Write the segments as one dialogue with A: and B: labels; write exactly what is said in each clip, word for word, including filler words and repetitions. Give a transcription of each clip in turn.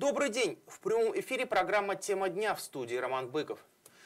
A: Добрый день! В прямом эфире программа «Тема дня», в студии Роман Быков.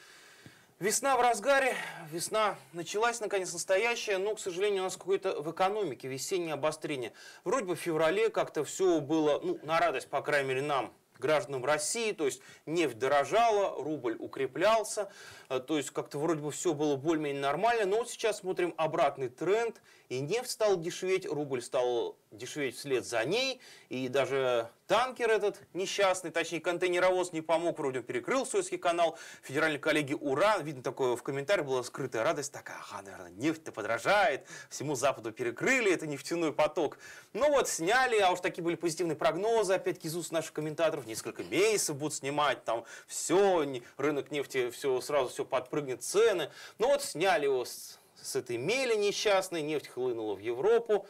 A: Весна в разгаре, весна началась, наконец, настоящая, но, к сожалению, у нас какое-то в экономике весеннее обострение. Вроде бы в феврале как-то все было, ну, на радость, по крайней мере, нам, гражданам России, то есть нефть дорожала, рубль укреплялся, то есть как-то вроде бы все было более-менее нормально, но вот сейчас смотрим обратный тренд, и нефть стала дешеветь, рубль стал дешеветь вслед за ней, и даже танкер этот несчастный, точнее контейнеровоз не помог, вроде перекрыл Суэцкий канал, федеральные коллеги, ура, видно такое в комментариях была скрытая радость, такая, ага, наверное, нефть-то подорожает, всему Западу перекрыли, это нефтяной поток. Ну вот, сняли, а уж такие были позитивные прогнозы, опять-таки из уст наших комментаторов, несколько месяцев будут снимать, там все, рынок нефти, все сразу все подпрыгнет, цены. Ну вот, сняли его с, с этой мели несчастной, нефть хлынула в Европу.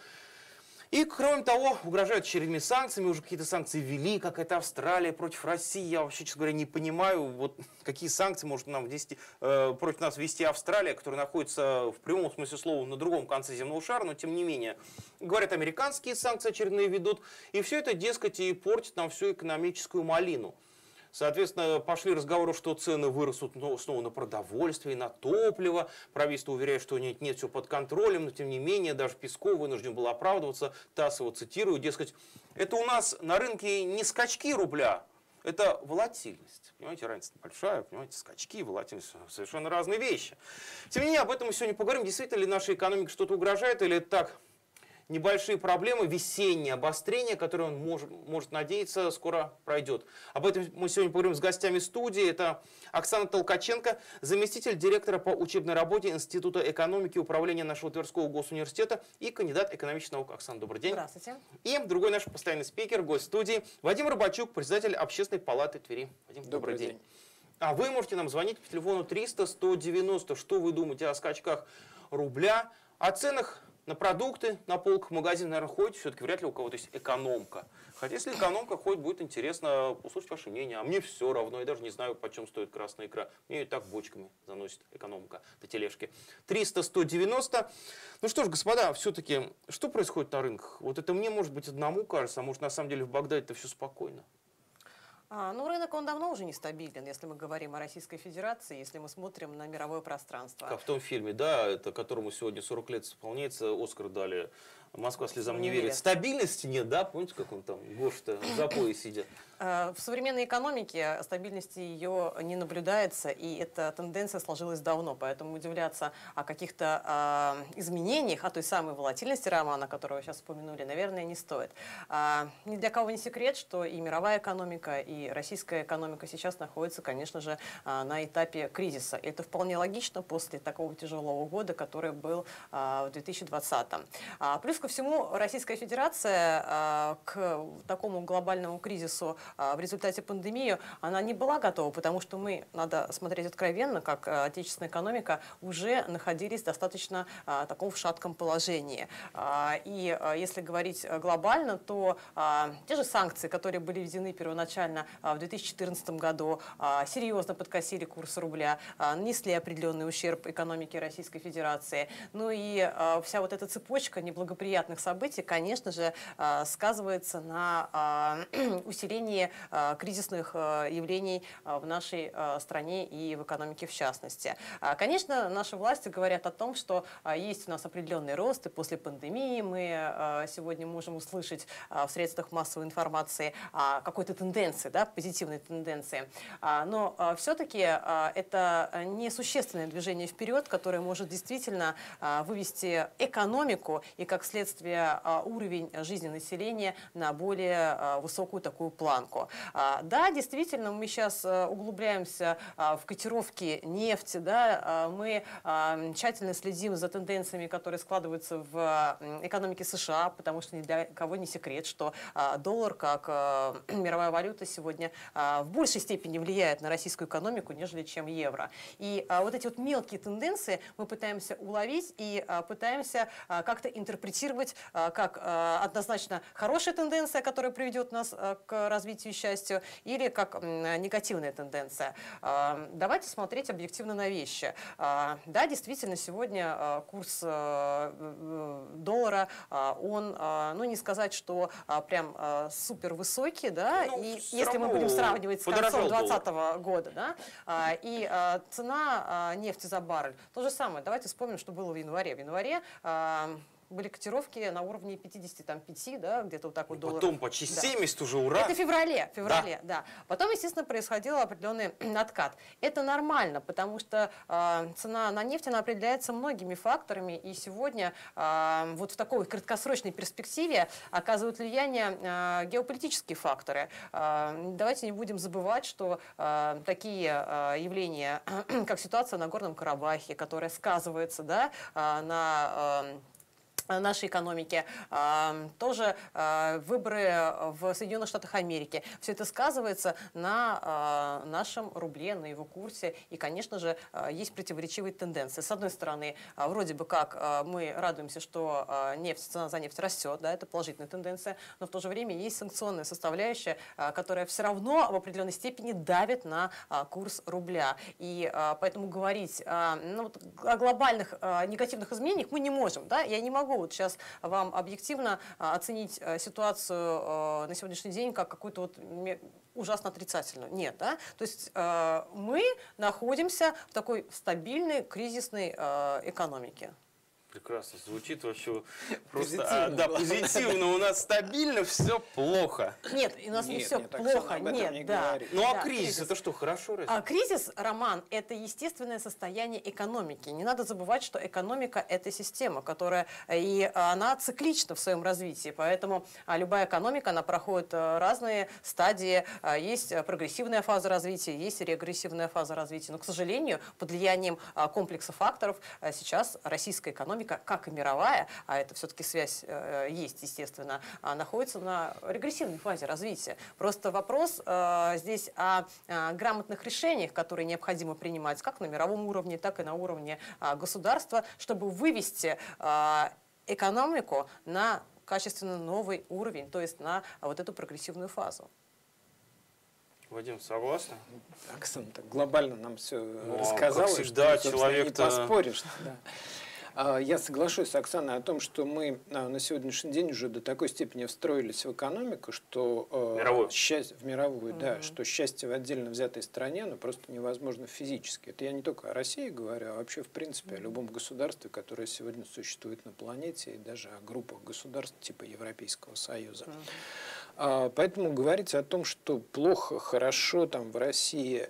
A: И, кроме того, угрожают очередными санкциями, уже какие-то санкции ввели, как это Австралия против России. Я вообще, честно говоря, не понимаю, вот какие санкции может нам ввести, э, против нас ввести Австралия, которая находится в прямом смысле слова на другом конце земного шара, но тем не менее. Говорят, американские санкции очередные ведут, и все это, дескать, и портит нам всю экономическую малину. Соответственно, пошли разговоры, что цены вырастут снова на продовольствие, на топливо. Правительство уверяет, что нет, нет, все под контролем, но тем не менее, даже Песков вынужден был оправдываться. ТАСС его цитирует, дескать, это у нас на рынке не скачки рубля, это волатильность. Понимаете, разница большая, понимаете, скачки и волатильность совершенно разные вещи. Тем не менее, об этом мы сегодня поговорим. Действительно ли нашей экономике что-то угрожает, или это так? Небольшие проблемы, весеннее обострение, которое он может, может надеяться, скоро пройдет. Об этом мы сегодня поговорим с гостями студии. Это Оксана Толкаченко, заместитель директора по учебной работе Института экономики и управления нашего Тверского госуниверситета и кандидат экономических наук. Оксана, добрый день.
B: Здравствуйте.
A: И другой наш постоянный спикер, гость студии, Вадим Рыбачук, председатель Общественной палаты Твери. Вадим, добрый, добрый день. день. А вы можете нам звонить по телефону триста сто девяносто. Что вы думаете о скачках рубля, о ценах на продукты, на полках магазина, наверное, ходите, все-таки вряд ли у кого-то есть экономка. Хотя, если экономка ходит, будет интересно услышать ваше мнение. А мне все равно, я даже не знаю, почем стоит красная икра. Мне ее так бочками заносит экономка до тележки. триста сто девяносто. Ну что ж, господа, все-таки, что происходит на рынках? Вот это мне, может быть, одному кажется, а может, на самом деле в Багдаде-то все спокойно.
B: А, ну, рынок, он давно уже нестабилен, если мы говорим о Российской Федерации, если мы смотрим на мировое пространство.
A: Как в том фильме, да, это которому сегодня сорок лет исполняется, Оскар дали, «Москва слезам не, не верит». верит. Стабильности нет, да? Помните, как он там, Гоша-то в запое сидит?
B: В современной экономике стабильности ее не наблюдается, и эта тенденция сложилась давно, поэтому удивляться о каких-то э, изменениях, о той самой волатильности романа, которую вы сейчас упомянули, наверное, не стоит. А, ни для кого не секрет, что и мировая экономика, и российская экономика сейчас находится, конечно же, на этапе кризиса. И это вполне логично после такого тяжелого года, который был э, в две тысячи двадцатом. А, плюс ко всему, Российская Федерация э, к такому глобальному кризису в результате пандемии, она не была готова, потому что мы, надо смотреть откровенно, как отечественная экономика, уже находились достаточно а, таком в шатком положении. А, и а, если говорить глобально, то а, те же санкции, которые были введены первоначально а, в две тысячи четырнадцатом году, а, серьезно подкосили курс рубля, а, нанесли определенный ущерб экономике Российской Федерации. Ну и а, вся вот эта цепочка неблагоприятных событий, конечно же, а, сказывается на а, усилении кризисных явлений в нашей стране и в экономике в частности. Конечно, наши власти говорят о том, что есть у нас определенный рост, и после пандемии мы сегодня можем услышать в средствах массовой информации какой-то тенденции, да, позитивной тенденции. Но все-таки это несущественное движение вперед, которое может действительно вывести экономику и, как следствие, уровень жизни населения на более высокую такую планку. Да, действительно, мы сейчас углубляемся в котировки нефти, да, мы тщательно следим за тенденциями, которые складываются в экономике США, потому что ни для кого не секрет, что доллар, как мировая валюта, сегодня в большей степени влияет на российскую экономику, нежели чем евро. И вот эти вот мелкие тенденции мы пытаемся уловить и пытаемся как-то интерпретировать интерпретировать как однозначно хорошая тенденция, которая приведет нас к развитию и счастью, или как негативная тенденция. Давайте смотреть объективно на вещи. Да, действительно, сегодня курс доллара, он, ну не сказать, что прям супер высокий, да,
A: ну,
B: и если мы будем сравнивать с концом двадцатого года, да, и цена нефти за баррель, то же самое. Давайте вспомним, что было в январе. В январе были котировки на уровне пятидесяти пяти, да, где-то вот так вот долларов.
A: Потом почти
B: да.
A: семьдесят уже, ура!
B: Это в феврале, в феврале, да.
A: да.
B: да. Потом, естественно, происходил определенный откат. Это нормально, потому что э, цена на нефть, она определяется многими факторами, и сегодня э, вот в такой краткосрочной перспективе оказывают влияние э, геополитические факторы. Э, давайте не будем забывать, что э, такие э, явления, как ситуация на Горном Карабахе, которая сказывается, да, э, на... Э, нашей экономики, тоже выборы в Соединенных Штатах Америки. Все это сказывается на нашем рубле, на его курсе. И, конечно же, есть противоречивые тенденции. С одной стороны, вроде бы как мы радуемся, что нефть, цена за нефть растет, да, это положительная тенденция, но в то же время есть санкционная составляющая, которая все равно в определенной степени давит на курс рубля. И поэтому говорить ну, вот, о глобальных негативных изменениях мы не можем. Да? Я не могу вот сейчас вам объективно оценить ситуацию на сегодняшний день как какую-то вот ужасно отрицательную. Нет, да? То есть мы находимся в такой стабильной кризисной экономике.
A: Прекрасно звучит вообще просто а, да, позитивно. У нас стабильно, все плохо.
B: Нет, у нас
C: нет,
B: не все
C: нет,
B: плохо. Нет,
C: не
B: да.
A: Ну а
B: да,
A: кризис, кризис это что, хорошо? Разве?
B: А кризис, Роман, это естественное состояние экономики. Не надо забывать, что экономика – это система, которая и она циклична в своем развитии. Поэтому любая экономика, она проходит разные стадии. Есть прогрессивная фаза развития, есть регрессивная фаза развития. Но, к сожалению, под влиянием комплекса факторов сейчас российская экономика, как и мировая, а это все-таки связь э, есть, естественно, а, находится на регрессивной фазе развития. Просто вопрос э, здесь о, о грамотных решениях, которые необходимо принимать как на мировом уровне, так и на уровне э, государства, чтобы вывести э, экономику на качественно новый уровень, то есть на вот эту прогрессивную фазу.
A: Вадим, согласна?
C: Оксана так глобально нам все
A: ну,
C: рассказала,
A: как всегда,
C: что
A: человек-то...
C: не поспоришь. Да. Я соглашусь с Оксаной о том, что мы на сегодняшний день уже до такой степени встроились в экономику, что
A: мировую.
C: Счастье, в мировую,
B: угу.
C: да, что счастье в отдельно взятой стране, ну, просто невозможно физически. Это я не только о России говорю, а вообще в принципе о любом государстве, которое сегодня существует на планете, и даже о группах государств типа Европейского Союза. Угу. Поэтому говорить о том, что плохо, хорошо там в России,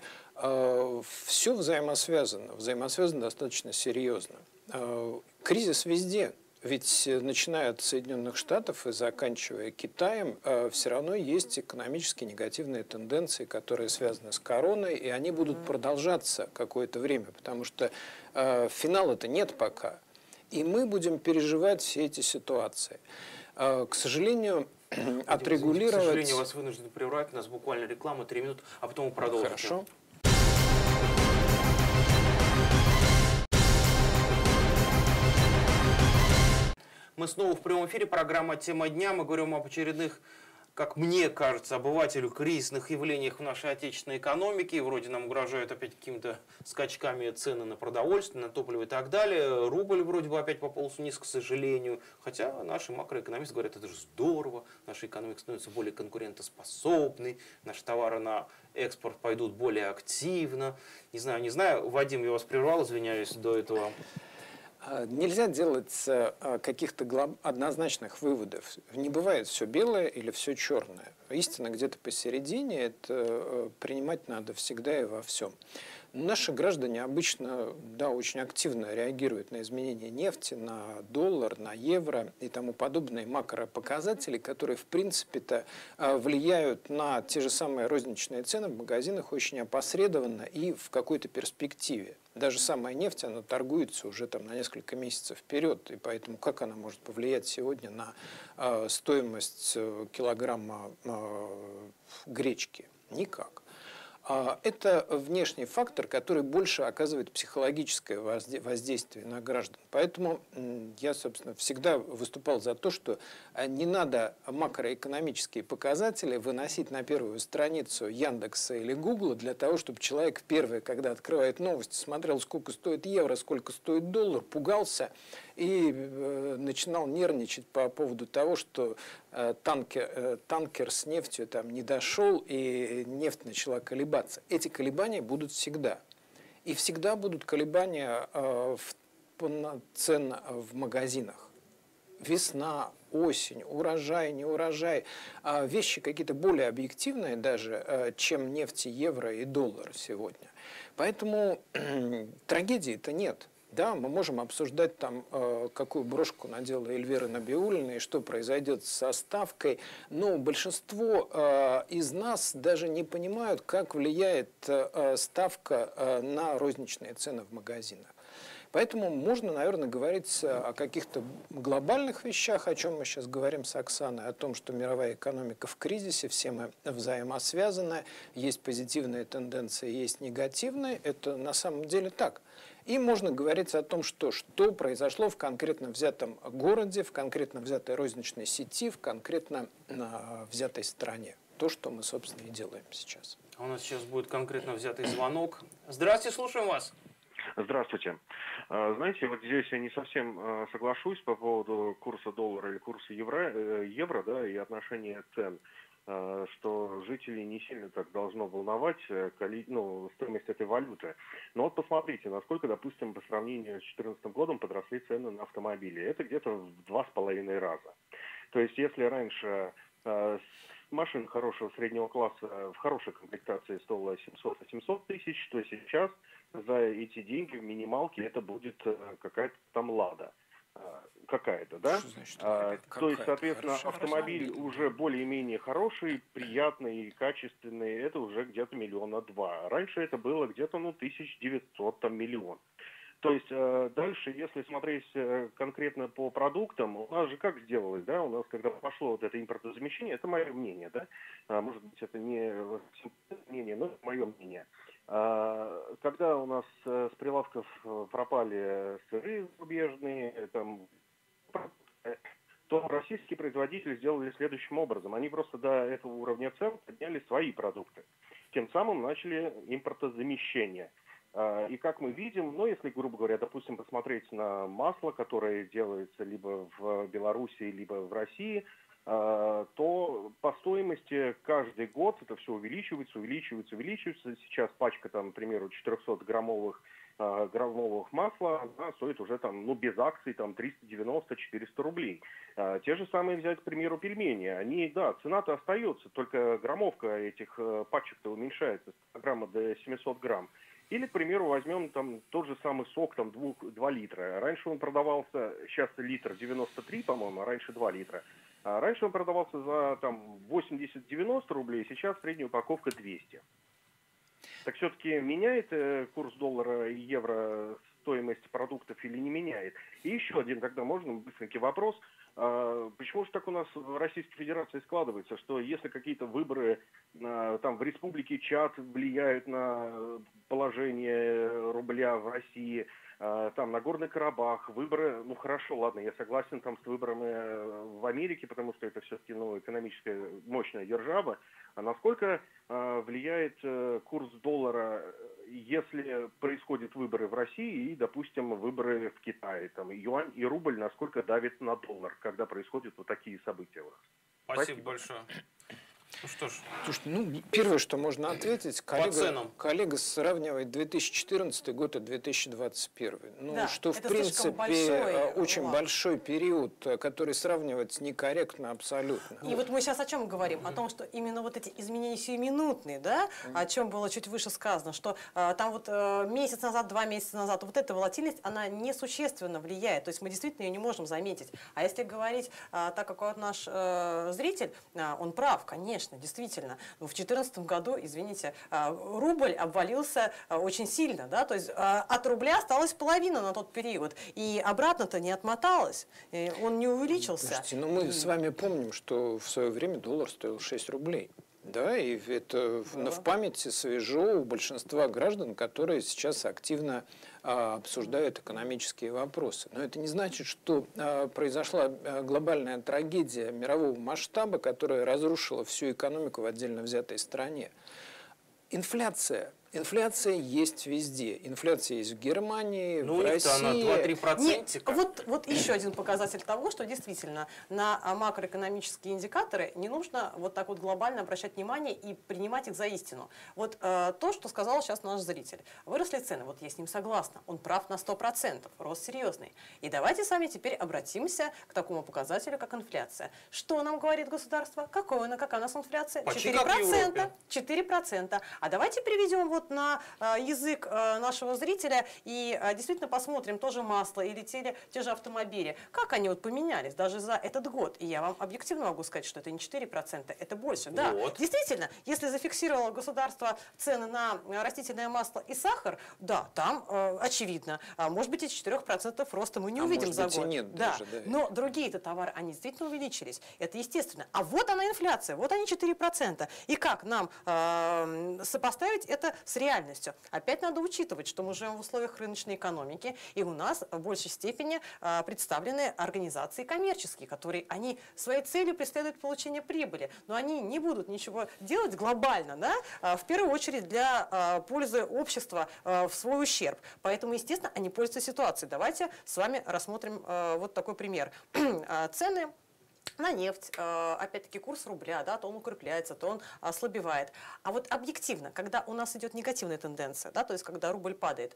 C: все взаимосвязано, взаимосвязано достаточно серьезно. Кризис везде, ведь начиная от Соединенных Штатов и заканчивая Китаем, все равно есть экономически негативные тенденции, которые связаны с короной, и они будут продолжаться какое-то время, потому что финала-то нет пока. И мы будем переживать все эти ситуации. К сожалению,
A: Вадим,
C: отрегулировать...
A: К сожалению, вас вынуждены прервать, у нас буквально реклама, три минуты, а потом мы продолжим.
C: Хорошо.
A: Мы снова в прямом эфире, программа «Тема дня». Мы говорим об очередных, как мне кажется, обывателю, кризисных явлениях в нашей отечественной экономике. Вроде нам угрожают опять какими-то скачками цены на продовольствие, на топливо и так далее. Рубль вроде бы опять пополз вниз, к сожалению. Хотя наши макроэкономисты говорят, это же здорово, наша экономика становится более конкурентоспособной, наши товары на экспорт пойдут более активно. Не знаю, не знаю. Вадим, я вас прервал, извиняюсь, до этого.
C: Нельзя делать каких-то однозначных выводов. Не бывает все белое или все черное. Истина где-то посередине, это принимать надо всегда и во всем. Наши граждане обычно, да, очень активно реагируют на изменения нефти, на доллар, на евро и тому подобные макропоказатели, которые, в принципе-то, влияют на те же самые розничные цены в магазинах очень опосредованно и в какой-то перспективе. Даже самая нефть, она торгуется уже там на несколько месяцев вперед, и поэтому как она может повлиять сегодня на э, стоимость килограмма э, гречки? Никак. Это внешний фактор, который больше оказывает психологическое воздействие на граждан. Поэтому я, собственно, всегда выступал за то, что не надо макроэкономические показатели выносить на первую страницу Яндекса или Гугла для того, чтобы человек первый, когда открывает новости, смотрел, сколько стоит евро, сколько стоит доллар, пугался и начинал нервничать по поводу того, что танкер, танкер с нефтью там не дошел и нефть начала колебаться. Эти колебания будут всегда. И всегда будут колебания цен в магазинах. Весна, осень, урожай, не урожай. Вещи какие-то более объективные даже, чем нефть, евро и доллар сегодня. Поэтому трагедии-то нет. Да, мы можем обсуждать, там, какую брошку надела Эльвира Набиуллина и что произойдет со ставкой, но большинство из нас даже не понимают, как влияет ставка на розничные цены в магазинах. Поэтому можно, наверное, говорить о каких-то глобальных вещах, о чем мы сейчас говорим с Оксаной, о том, что мировая экономика в кризисе, все мы взаимосвязаны, есть позитивные тенденции, есть негативные. Это на самом деле так. И можно говорить о том, что, что произошло в конкретно взятом городе, в конкретно взятой розничной сети, в конкретно а, взятой стране. То, что мы, собственно, и делаем сейчас.
A: А у нас сейчас будет конкретно взятый звонок. Здравствуйте, слушаем вас.
D: Здравствуйте. Знаете, вот здесь я не совсем соглашусь по поводу курса доллара или курса евро, евро да, и отношения цен, что жителей не сильно так должно волновать ну, стоимость этой валюты. Но вот посмотрите, насколько, допустим, по сравнению с две тысячи четырнадцатым годом подросли цены на автомобили. Это где-то в два с половиной раза. То есть, если раньше машина хорошего среднего класса в хорошей комплектации стоила семьсот-восемьсот тысяч, то сейчас за эти деньги в минималке это будет какая-то там «Лада». Какая-то, да?
C: Значит,
D: а,
C: какая-то?
D: То есть, соответственно,
C: Хорошо,
D: автомобиль
C: хорошо.
D: уже более-менее хороший, приятный, качественный, это уже где-то миллиона два. Раньше это было где-то, ну, тысяч девятьсот, там, миллион. То есть э, дальше, если смотреть э, конкретно по продуктам, у нас же как сделалось, да, у нас когда пошло вот это импортозамещение, это мое мнение, да, а, может быть, это не мнение, но это мое мнение. А, когда у нас э, с прилавков пропали сыры зарубежные, там, то российские производители сделали следующим образом. Они просто до этого уровня цен подняли свои продукты. Тем самым начали импортозамещение. И как мы видим, ну, если, грубо говоря, допустим, посмотреть на масло, которое делается либо в Беларуси, либо в России, то по стоимости каждый год это все увеличивается, увеличивается, увеличивается. Сейчас пачка, там, к примеру, четырехсотграммовых граммовых масла, она стоит уже там, ну, без акций, там, триста девяносто - четыреста рублей. А, те же самые взять, к примеру, пельмени. Они, да, цена-то остается, только граммовка этих пачек-то уменьшается с ста грамма до семисот грамм. Или, к примеру, возьмем там тот же самый сок, там, два литра. Раньше он продавался, сейчас литр девяносто три, по-моему, а раньше два литра. А раньше он продавался за там восемьдесят - девяносто рублей, сейчас средняя упаковка двести. Так все-таки меняет э, курс доллара и евро стоимость продуктов или не меняет? И еще один, тогда можно быстренький вопрос. Э, почему же так у нас в Российской Федерации складывается, что если какие-то выборы э, там в Республике Чад влияют на положение рубля в России, э, там Нагорный Карабах, выборы, ну хорошо, ладно, я согласен там с выборами в Америке, потому что это все-таки ну, экономическая мощная держава. А насколько э, влияет э, курс доллара, если происходят выборы в России и, допустим, выборы в Китае? Там юань и рубль насколько давит на доллар, когда происходят вот такие события?
A: Спасибо,
D: Спасибо
A: большое. Ну что ж.
C: Слушайте, ну, первое, что можно ответить, коллега,
A: ценам.
C: коллега сравнивает две тысячи четырнадцатый год и две тысячи двадцать первый. Ну,
B: Да,
C: что, в
B: это
C: принципе,
B: слишком большой
C: очень
B: лаг.
C: большой период, который сравнивать некорректно абсолютно.
B: И вот мы сейчас о чем говорим? О том, что именно вот эти изменения сиюминутные, да, о чем было чуть выше сказано, что э, там вот э, месяц назад, два месяца назад, вот эта волатильность, она несущественно влияет, то есть мы действительно ее не можем заметить. А если говорить, э, так как вот наш э, зритель, э, он прав, конечно, действительно. В две тысячи четырнадцатом году, извините, э, рубль обвалился э, очень сильно, да, то есть э, от рубля осталась половина на тот период, и обратно-то не отмоталось, и он не увеличился.
C: Слушайте, ну мы с вами помним, что в свое время доллар стоил шесть рублей. Да, и это да. в памяти свежо у большинства граждан, которые сейчас активно а, обсуждают экономические вопросы. Но это не значит, что а, произошла глобальная трагедия мирового масштаба, которая разрушила всю экономику в отдельно взятой стране. Инфляция. Инфляция есть везде. Инфляция есть в Германии,
A: ну,
C: в России.
A: Она два-три процента.
B: Вот, вот еще один показатель того, что действительно на макроэкономические индикаторы не нужно вот так вот глобально обращать внимание и принимать их за истину. Вот э, то, что сказал сейчас наш зритель. Выросли цены, вот я с ним согласна. Он прав на сто процентов, рост серьезный. И давайте с вами теперь обратимся к такому показателю, как инфляция. Что нам говорит государство? Какое, какая у нас инфляция? четыре процента. четыре процента. А давайте переведем вот на э, язык э, нашего зрителя и э, действительно посмотрим тоже масло или те, те же автомобили. Как они вот поменялись даже за этот год? И я вам объективно могу сказать, что это не четыре процента, это больше. Да,
A: вот.
B: Действительно, если зафиксировало государство цены на растительное масло и сахар, да, там э, очевидно, а может быть и четыре процента роста мы не
C: а
B: увидим за год.
C: Нет
B: да.
C: даже, да.
B: Но другие-то товары, они действительно увеличились. Это естественно. А вот она инфляция, вот они четыре процента. И как нам э, сопоставить это с реальностью? Опять надо учитывать, что мы живем в условиях рыночной экономики, и у нас в большей степени а, представлены организации коммерческие, которые они своей целью преследуют получение прибыли, но они не будут ничего делать глобально, да, а, в первую очередь для а, пользы общества а, в свой ущерб. Поэтому, естественно, они пользуются ситуацией. Давайте с вами рассмотрим а, вот такой пример. Цены на нефть, опять-таки курс рубля, да, то он укрепляется, то он ослабевает. А вот объективно, когда у нас идет негативная тенденция, да, то есть когда рубль падает,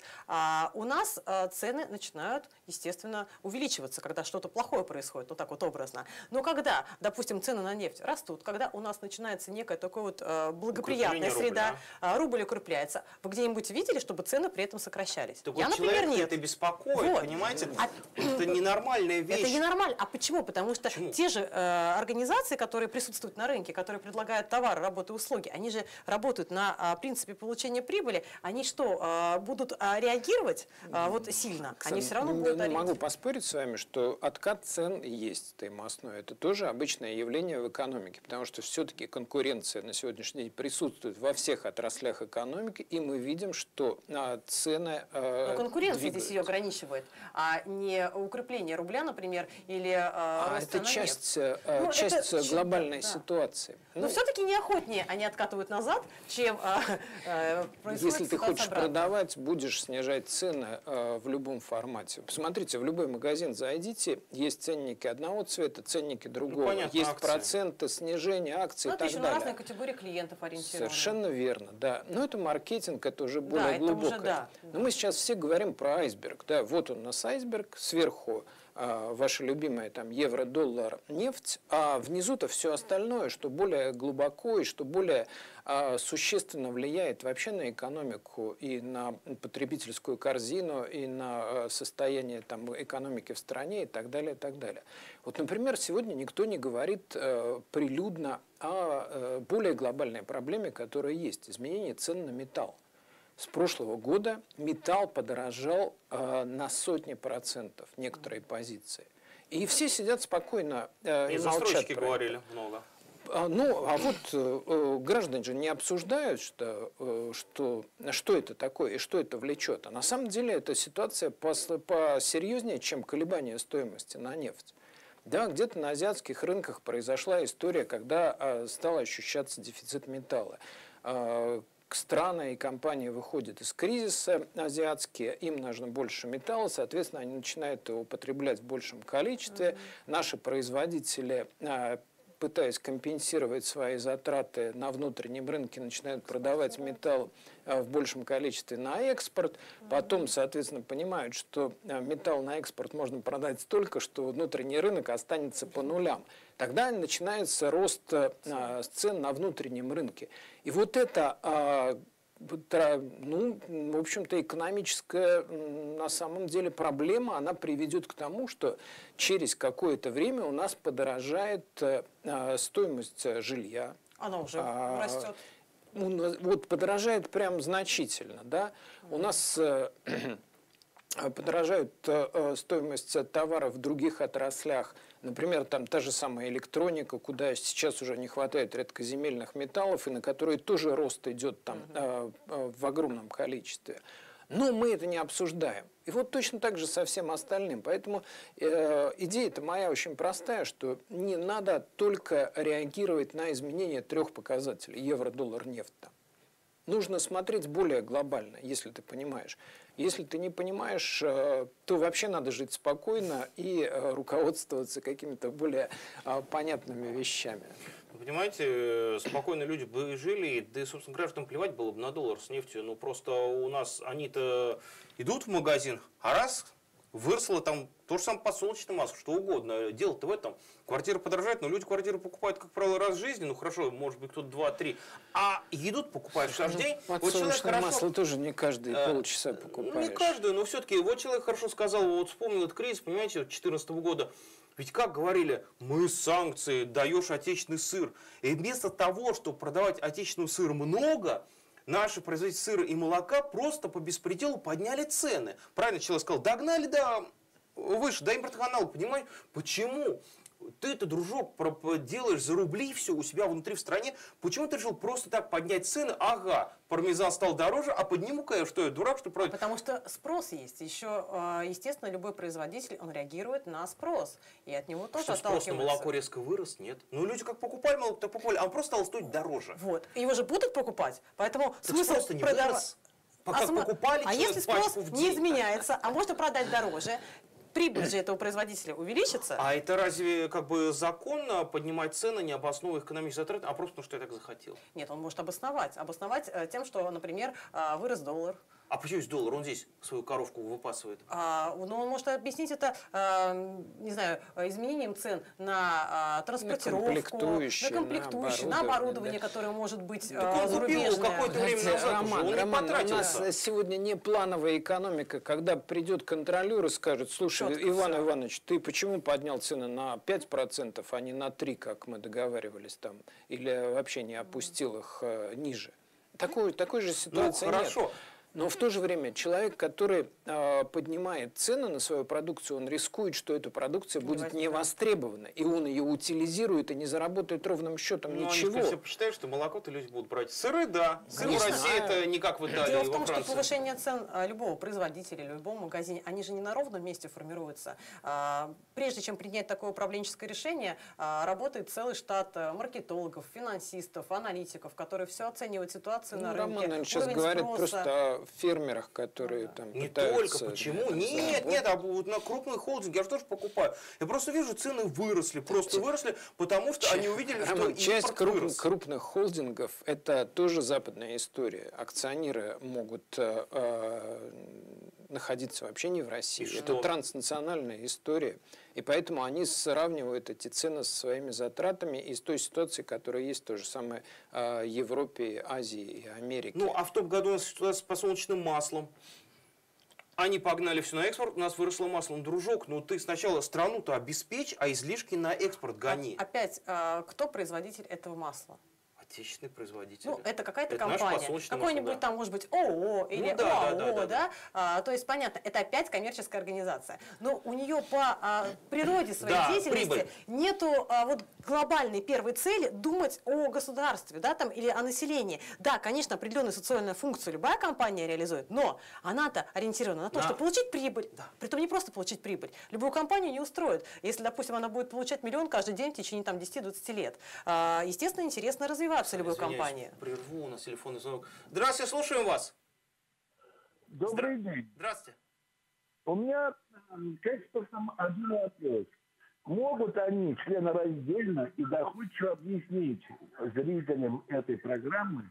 B: у нас цены начинают, естественно, увеличиваться, когда что-то плохое происходит, вот так вот образно. Но когда, допустим, цены на нефть растут, когда у нас начинается некая такая вот благоприятная среда, рубля. рубль укрепляется, вы где-нибудь видели, чтобы цены при этом сокращались?
A: Так
B: Я,
A: вот
B: например, нет.
A: Это беспокоит,
B: вот.
A: понимаете?
B: А...
A: Это ненормальная вещь.
B: Это ненормально. А почему? Потому что
A: почему?
B: те же э, организации, которые присутствуют на рынке, которые предлагают товары, работы, услуги, они же работают на э, принципе получения прибыли. Они что, э, будут э, реагировать э, вот сильно? Они все равно будут
C: ориентировать. Могу поспорить с вами, что откат цен есть таймостной. Это тоже обычное явление в экономике, потому что все-таки конкуренция на сегодняшний день присутствует во всех отраслях экономики, и мы видим, что э, цены э,
B: Но конкуренция
C: двигаются.
B: здесь ее ограничивает, а не укрепление рубля, например, или э,
C: а
B: рост
C: это
B: на
C: часть,
B: нефть.
C: э,
B: Ну,
C: часть
B: это,
C: глобальной
B: да.
C: ситуации.
B: Но
C: Ну,
B: все-таки неохотнее они откатывают назад, чем э, э, происходит
C: если ты хочешь
B: обратно.
C: продавать, будешь снижать цены э, в любом формате. Посмотрите, в любой магазин зайдите, есть ценники одного цвета, ценники другого.
A: Ну, понятно,
C: есть
A: акции.
C: проценты снижения акций
B: Ну,
C: и
B: это
C: так
B: еще
C: далее.
B: на разные категории клиентов ориентировано.
C: Совершенно верно, да. Но это маркетинг, это уже более
B: Да, это
C: глубокое.
B: уже да.
C: Но мы сейчас все говорим про айсберг. Да, вот он у нас айсберг, сверху а, ваша любимая там евро, доллар, нефть, а внизу-то все остальное, что более глубоко и что более а, существенно влияет вообще на экономику и на потребительскую корзину, и на а, состояние там, экономики в стране и так далее, и так далее. Вот, например, сегодня никто не говорит а, прилюдно о а, более глобальной проблеме, которая есть – изменение цен на металл. С прошлого года металл подорожал э, на сотни процентов, некоторые позиции. И все сидят спокойно э, и
A: И
C: молчат.
A: застройщики
C: про
A: говорили
C: это.
A: много.
C: А, ну, а вот э, граждане же не обсуждают, что, э, что, что это такое и что это влечет. А на самом деле эта ситуация посерьезнее, чем колебания стоимости на нефть. Да, где-то на азиатских рынках произошла история, когда э, стал ощущаться дефицит металла. Э, Страны и компании выходят из кризиса азиатские, им нужно больше металла, соответственно, они начинают его употреблять в большем количестве. Mm-hmm. Наши производители, пытаясь компенсировать свои затраты на внутреннем рынке, начинают продавать металл в большем количестве на экспорт. Потом, соответственно, понимают, что металл на экспорт можно продать столько, что внутренний рынок останется по нулям. Тогда начинается рост цен на внутреннем рынке. И вот это, ну, в общем-то, экономическая, на самом деле, проблема, она приведет к тому, что через какое-то время у нас подорожает стоимость жилья.
B: Она уже а, растет.
C: Вот подорожает прям значительно, да. У нас подорожает э, стоимость товаров в других отраслях, например, там та же самая электроника, куда сейчас уже не хватает редкоземельных металлов, и на которые тоже рост идет там э, э, в огромном количестве. Но мы это не обсуждаем. И вот точно так же со всем остальным. Поэтому э, идея-то моя очень простая, что не надо только реагировать на изменения трех показателей: евро, доллар, нефть. Там. Нужно смотреть более глобально, если ты понимаешь. Если ты не понимаешь, э, то вообще надо жить спокойно и э, руководствоваться какими-то более э, понятными вещами.
A: Понимаете, спокойно люди бы жили, да и, собственно, гражданам плевать было бы на доллар с нефтью. Ну, просто у нас они-то идут в магазин, а раз выросло там то же самое подсолнечное масло, что угодно. Дело-то в этом. Квартира подорожает, но люди квартиры покупают, как правило, раз в жизни. Ну, хорошо, может быть, кто-то два-три. А еду покупаешь каждый день.
C: Подсолнечное
A: вот
C: масло тоже не каждые э, полчаса покупаешь.
A: Ну, не каждую, но все-таки. Вот человек хорошо сказал, вот вспомнил этот кризис, понимаете, две тысячи четырнадцатого года. Ведь как говорили, мы санкции, даешь отечественный сыр. И вместо того, чтобы продавать отечественный сыр много, наши производители сыра и молока просто по беспределу подняли цены. Правильно человек сказал, догнали до выше, до импортных аналогов. Понимаешь, почему? Ты-то, дружок, делаешь за рубли все у себя внутри в стране. Почему ты решил просто так поднять цены? Ага, пармезан стал дороже, а подниму-ка я, что я дурак, что продать?
B: Потому что спрос есть. Еще, естественно, любой производитель, он реагирует на спрос. И от него тоже
A: что,
B: отталкивается.
A: Спрос на молоко резко вырос? Нет. Ну, люди как покупали молоко, так покупали, а он просто стал стоить дороже.
B: Вот. И его же будут покупать. Поэтому
A: так
B: смысл
A: просто не
B: продавать.
A: вырос. Пока
B: А, см...
A: покупали,
B: а если спрос
A: в
B: не изменяется, а можно продать дороже, прибыль же этого производителя увеличится.
A: А это разве как бы законно поднимать цены, не обосновывая экономические затраты, а просто потому, что я так захотел?
B: Нет, он может обосновать. Обосновать тем, что, например, вырос доллар.
A: А почему есть доллар? Он здесь свою коровку выпасывает.
B: А, ну, он может объяснить это, а, не знаю, изменением цен на а, транспортировку, на комплектующие, на, комплектующие, на оборудование, да. которое может быть а, зарубежное.
A: какое-то время назад
C: Роман,
A: уже,
C: Роман, у нас сегодня не плановая экономика, когда придет контролер и скажет, слушай, Четко Иван все. Иванович, ты почему поднял цены на пять процентов, а не на три процента, как мы договаривались там, или вообще не опустил их э, ниже? Такой, такой же ситуации
A: ну, хорошо.
C: нет. Но в то же время человек, который э, поднимает цены на свою продукцию, он рискует, что эта продукция не будет не востребована. И он ее утилизирует и не заработает ровным счетом
A: ну,
C: ничего.
A: Они все посчитают, что молоко-то люди будут брать. Сыры, да. Сыр в России а... это не как в Италии.
B: Дело в том, что повышение цен любого производителя, любого магазина, они же не на ровном месте формируются. Прежде чем принять такое управленческое решение, работает целый штат маркетологов, финансистов, аналитиков, которые все оценивают ситуацию ну, на рынке.
C: Роман, наверное, сейчас говорит спроса. просто о фермерах, которые там
A: не
C: пытаются...
A: только, почему? Нет, нет, а вот на крупные холдинги я же тоже покупаю. Я просто вижу, цены выросли, просто выросли, потому что они увидели,
C: Роман,
A: что
C: часть круп,
A: вырос.
C: крупных холдингов – это тоже западная история. Акционеры могут э, э, находиться вообще не в России.
A: И
C: это
A: что?
C: транснациональная история. И поэтому они сравнивают эти цены со своими затратами и с той ситуацией, которая есть в той же самой э, Европе, Азии и Америке.
A: Ну, а в том году у нас ситуация с подсолнечным маслом. Они погнали все на экспорт, у нас выросло масло. Ну, дружок, ну ты сначала страну-то обеспечь, а излишки на экспорт гони.
B: А, опять, э, кто производитель этого масла?
A: Отечественный производитель.
B: Ну, это какая-то
A: это
B: компания. Какой-нибудь да. там, может быть, ООО или ну, да, ОАО, да, да, да, да. А, то есть, понятно, это опять коммерческая организация. Но у нее по а, природе своей да, деятельности прибыль. нету а, вот глобальной первой цели думать о государстве, да, там, или о населении. Да, конечно, определенную социальную функцию любая компания реализует, но она-то ориентирована на то, да. чтобы получить прибыль. Да. Притом не просто получить прибыль. Любую компанию не устроит. Если, допустим, она будет получать миллион каждый день в течение там, десяти-двадцати лет. А, естественно, интересно развиваться любой компании.
A: Прерву, у нас телефонный звонок. Здравствуйте, слушаем вас.
E: Добрый
A: Здра...
E: день.
A: Здравствуйте.
E: У меня к экспертам один вопрос. Могут они членораздельно и доходчиво объяснить зрителям этой программы,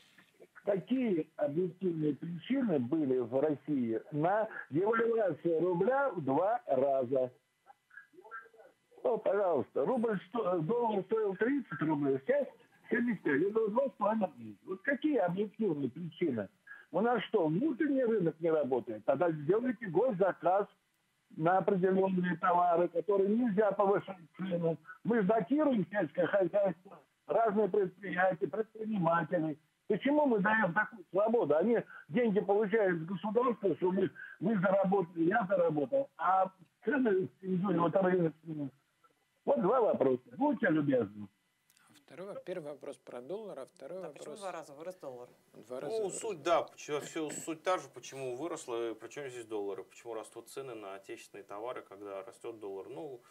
E: какие объективные причины были в России на девальвацию рубля в два раза? Ну, пожалуйста, рубль сто, доллар стоил тридцать рублей, сейчас семьдесят пять, это два с половиной. Вот какие объективные причины? У нас что, внутренний рынок не работает? Тогда сделайте госзаказ на определенные товары, которые нельзя повышать цену. Мы датируем сельское хозяйство, разные предприятия, предприниматели. Почему мы даем такую свободу? Они деньги получают с государства, что мы, мы заработали, я заработал, а цены вот, вот два вопроса. Будьте любезны.
C: Второй, первый вопрос про доллар, а второй
B: Да,
C: вопрос...
B: почему два раза вырос доллар?
C: Два раза
A: Ну,
C: вырос.
A: суть, да, почему, все, суть та же, почему выросло, причем здесь доллары, почему растут цены на отечественные товары, когда растет доллар. Ну,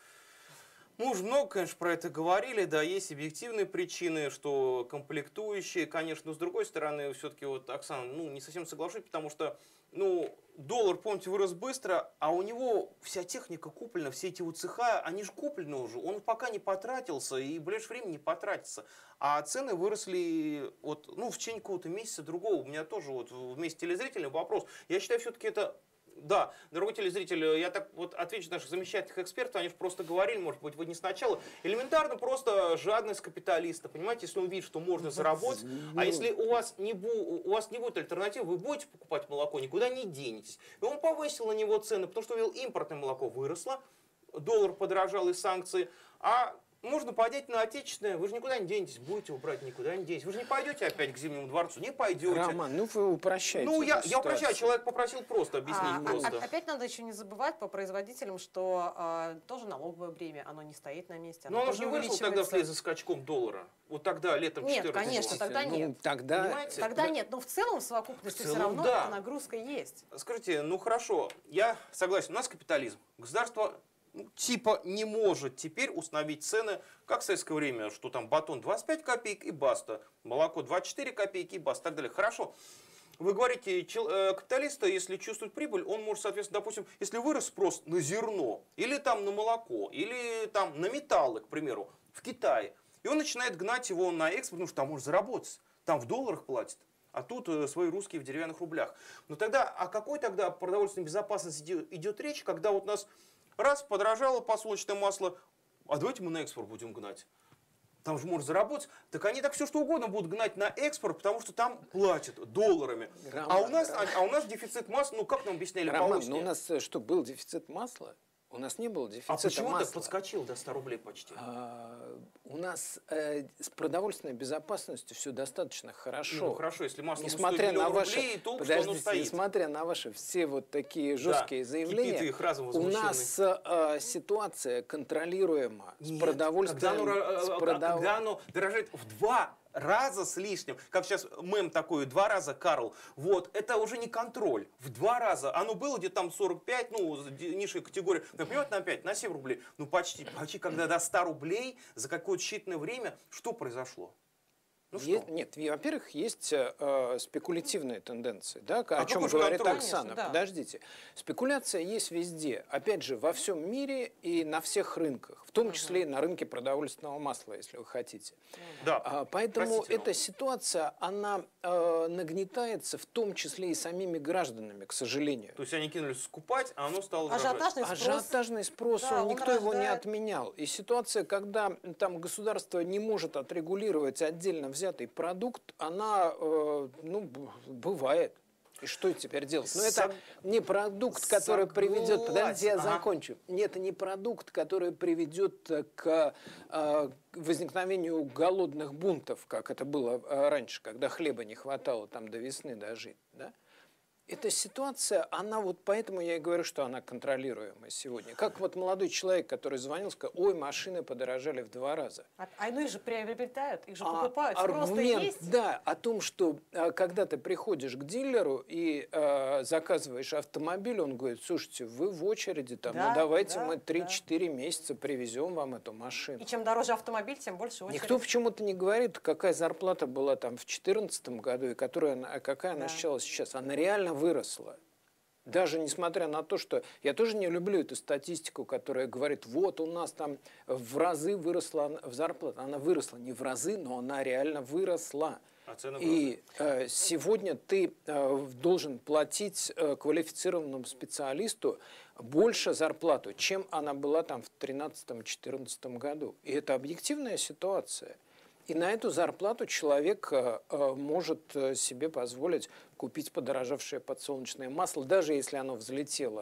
A: мы уже много, конечно, про это говорили, да, есть объективные причины, что комплектующие, конечно, но с другой стороны, все-таки вот, Оксана, ну, не совсем соглашусь, потому что, ну, доллар, помните, вырос быстро, а у него вся техника куплена, все эти вот цеха, они же куплены уже, он пока не потратился и в ближайшее время не потратится. А цены выросли вот, ну, в течение какого-то месяца другого. У меня тоже вот вместе телезрителям вопрос. Я считаю, все-таки это... Да, дорогой телезритель, я так вот отвечу наших замечательных экспертов, они же просто говорили, может быть, вы не сначала, элементарно просто жадность капиталиста, понимаете, если он видит, что можно заработать, а если у вас не, бу, у вас не будет альтернативы, вы будете покупать молоко, никуда не денетесь. И он повысил на него цены, потому что увидел, импортное молоко выросло, доллар подорожал из санкций, а можно подеть на отечественное, вы же никуда не денетесь, будете его брать, никуда не денетесь. Вы же не пойдете опять к Зимнему дворцу, не пойдете.
C: Роман, ну вы упрощаете.
A: Ну, я, я упрощаю, человек попросил просто объяснить
B: А,
A: просто.
B: а, опять надо еще не забывать по производителям, что а, тоже налоговое бремя, оно не стоит на месте.
A: Но оно же
B: тоже
A: не выросло тогда
B: увеличивается.
A: вслед за скачком доллара. Вот тогда, летом
B: Нет,
A: четырнадцатого.
B: конечно, тогда
C: Ну,
B: нет.
C: тогда...
A: Понимаете?
B: Тогда
A: Да.
B: нет, но в целом в совокупности
A: В целом,
B: все равно
A: да.
B: эта нагрузка есть.
A: Скажите, ну хорошо, я согласен, у нас капитализм. Государство ну, типа не может теперь установить цены, как в советское время, что там батон двадцать пять копеек и баста, молоко двадцать четыре копейки и баста, и так далее. Хорошо. Вы говорите, чел, э, капиталиста, если чувствует прибыль, он может, соответственно, допустим, если вырос спрос на зерно, или там на молоко, или там на металлы, к примеру, в Китае, и он начинает гнать его на экспорт, потому что там может заработать, там в долларах платят. А тут э, свои русские в деревянных рублях. Но тогда, о какой тогда продовольственной безопасности идет, идет речь, когда вот у нас раз подорожало подсолнечное масло, а давайте мы на экспорт будем гнать. Там же можно заработать. Так они так все что угодно будут гнать на экспорт, потому что там платят долларами.
C: Роман,
A: а, у нас,
C: Роман.
A: а, а у нас дефицит масла, ну как нам объясняли
C: Роман,
A: по-русски?
C: ну у нас э, что, был дефицит масла? У нас не было дефицита
A: А почему
C: масла.
A: так подскочил до ста рублей почти?
C: А, у нас э, с продовольственной безопасностью все достаточно хорошо.
A: Не, ну хорошо, если масло
C: Несмотря
A: стоит
C: на
A: миллион
C: ваши,
A: рублей, толку, что
C: подождите,
A: оно стоит.
C: несмотря на ваши все вот такие жесткие
A: Да,
C: заявления,
A: кипит их разом
C: у
A: возмущенный.
C: нас э, ситуация контролируема с
A: Нет,
C: продовольствием.
A: когда оно,
C: с
A: э,
C: продов-
A: когда оно дорожает в два раза с лишним, как сейчас мем такой, два раза Карл, вот, это уже не контроль, в два раза, оно было где-то там сорок пять, ну, низшая категория, например, на пять, на семь рублей, ну, почти, почти, когда до ста рублей за какое-то считанное время, что произошло? Ну,
C: Есть-
A: что?
C: нет, и, во-первых, есть э, спекулятивные тенденции, да, о
A: А
C: чем
A: какой же
C: говорит
A: контроль?
C: Оксана.
B: Конечно, да.
C: Подождите. Спекуляция есть везде. Опять же, во всем мире и на всех рынках, в том числе и на рынке продовольственного масла, если вы хотите.
A: Да,
C: А, поэтому
A: простите, но-
C: эта ситуация, она э, нагнетается в том числе и самими гражданами, к сожалению.
A: То есть они кинулись скупать, а оно стало дорожать.
B: Ажиотажный спрос.
C: Ажиотажный спрос,
B: Да,
C: он,
B: он
C: никто его не
B: рождает-
C: отменял. И ситуация, когда там государство не может отрегулировать отдельно взятый продукт, она, э, ну, б- бывает. И что теперь делать? Ну, это
A: Сог-
C: не продукт, который приведет... Подождите, я
A: Согласен. Ага.
C: закончу. Нет, это не продукт, который приведет к э, возникновению голодных бунтов, как это было э, раньше, когда хлеба не хватало там до весны дожить. Да? Эта ситуация, она вот поэтому я и говорю, что она контролируемая сегодня. Как вот молодой человек, который звонил, сказал, ой, машины подорожали в два раза.
B: А, а ну их же приобретают, их же
C: А
B: покупают. Спрос-то
C: аргумент,
B: есть.
C: да, о том, что а, когда ты приходишь к дилеру и а, заказываешь автомобиль, он говорит, слушайте, вы в очереди, там,
B: Да,
C: ну давайте
B: да,
C: мы
B: да.
C: три-четыре месяца привезем вам эту машину.
B: И чем дороже автомобиль, тем больше очередь.
C: Никто почему-то не говорит, какая зарплата была там в две тысячи четырнадцатом году и которая, она- какая она
B: Да.
C: сейчас сейчас. Она реально выросла. Даже несмотря на то, что я тоже не люблю эту статистику, которая говорит, вот у нас там в разы выросла в зарплата. Она выросла не в разы, но она реально выросла.
A: А цены
C: И э, сегодня ты э, должен платить э, квалифицированному специалисту больше зарплату, чем она была там в тринадцатом-четырнадцатом году. И это объективная ситуация. И на эту зарплату человек э, э, может э, себе позволить купить подорожавшее подсолнечное масло, даже если оно взлетело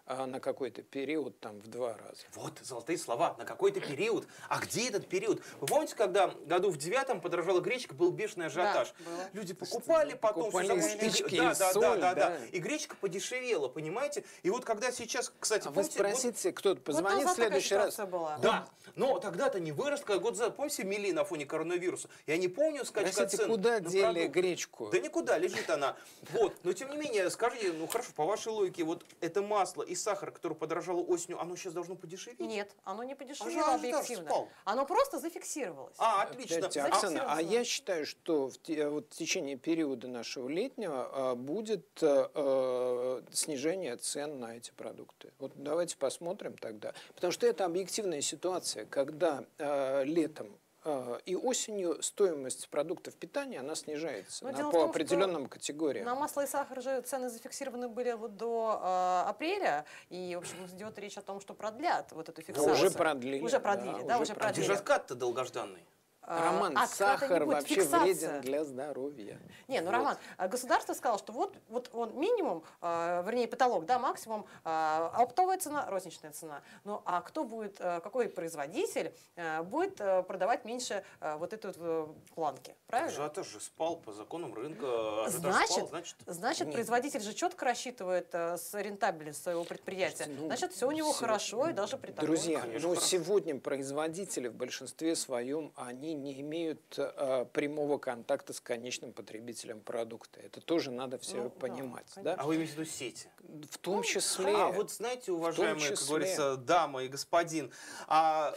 C: а на какой-то период там в два раза.
A: Вот, золотые слова, на какой-то период. А где этот период? Вы помните, когда году в девятом подорожала гречка, был бешеный ажиотаж?
B: Да, было.
A: Люди покупали, потом
C: Покупали
A: все закончилось.
C: спички
A: да,
C: и
A: да,
C: соль,
A: да, да,
C: да.
A: да. И гречка подешевела, понимаете? И вот когда сейчас, кстати,
C: А вы
A: помните,
C: спросите, кто-то
B: Вот
C: позвонит в
B: назад такая
C: следующий раз.
B: ситуация была.
A: Да, но тогда-то не вырос, как год за, помните, мели на фоне коронавируса? Я не помню скачка
C: Простите,
A: цен.
C: куда
A: на
C: дели
A: продукты.
C: гречку?
A: Да никуда, лежит она. Вот, но тем не менее, скажите, ну хорошо, по вашей логике, вот это масло и сахар, которое подорожало осенью, оно сейчас должно подешеветь?
B: Нет, оно не
A: А
B: подешевело
A: же ажиотаж
B: объективно.
A: спал.
B: Оно просто зафиксировалось.
A: А, отлично.
C: Подождите,
A: А-
C: Оксана, а
B: Зафиксировано.
C: я считаю, что в, те- вот в течение периода нашего летнего а, будет э, э, снижение цен на эти продукты. Вот давайте посмотрим тогда. Потому что это объективная ситуация, когда э, летом э, и осенью стоимость продуктов питания она снижается
B: Но
C: на-
B: дело в
C: по
B: том, что
C: определенным категориям.
B: На масло и сахар же цены зафиксированы были вот до э, апреля, и, в общем, идет речь о том, что продлят вот эту фиксацию.
C: Уже продлили.
B: Уже продлили, да, уже
A: А где
B: продлили.
A: же откат-то долгожданный?
B: А,
C: Роман,
B: а отката не
C: сахар
B: будет,
C: вообще
B: фиксация.
C: вреден для здоровья.
B: Не, ну,
C: Вот.
B: Роман, а государство сказало, что вот, вот он минимум, э, вернее, потолок, да, максимум, э, оптовая цена, розничная цена. Ну, а кто будет, э, какой производитель э, будет э, продавать меньше э, вот этой вот э, планки, правильно?
A: Ажиотаж же спал по законам рынка. Ажиотаж
B: Значит,
A: спал, значит,
B: значит
C: Нет.
B: производитель же четко рассчитывает э, с рентабельность своего предприятия.
C: Слушайте, ну,
B: Значит, все у него
C: се-
B: хорошо, и даже при такой.
C: Друзья,
A: Конечно,
C: ну,
A: хорошо.
C: сегодня производители в большинстве своем, они не имеют э, прямого контакта с конечным потребителем продукта. Это тоже надо все
B: Ну, да,
C: понимать.
B: конечно.
C: Да?
A: а вы имеете в виду сети?
C: В том числе...
A: А вот знаете, уважаемые, как
C: числе.
A: говорится, дама и господин, а,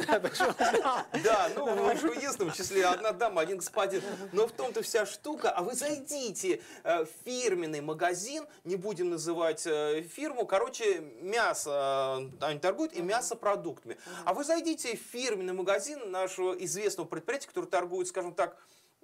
A: да, ну, в вашем единственном числе одна дама, один господин, но в том-то вся штука, а вы зайдите э, в фирменный магазин, не будем называть э, фирму, короче, мясо, э, они торгуют и мясопродуктами, а вы зайдите в фирменный магазин нашего известного предприятия, который торгует, скажем так,